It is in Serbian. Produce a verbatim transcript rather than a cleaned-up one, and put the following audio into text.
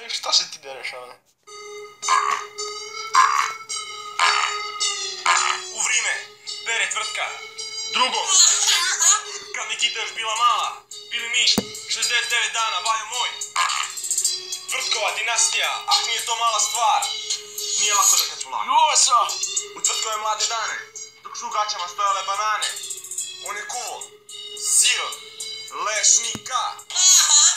Šta se ti dereš, ono? U vrime, bere tvrtka. Drugo, kad Nikita još bila mala, bili mi šezdeset devet dana, bajo moj. Tvrtkova dinastija, ah nije to mala stvar. Nije lako da kad lako. Ljosa! U tvrtkove mlade dane, dok su u gaćama stojale banane, on je kuvo, sirot, lešnika.